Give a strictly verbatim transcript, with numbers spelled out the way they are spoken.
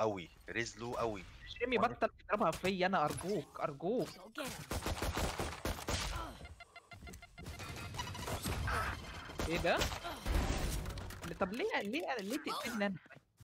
قوي، ريز لو قوي. جيمي بطل تضربها فيا انا، ارجوك ارجوك. ايه ده؟ طب ليه ليه ليه تقتلني انا؟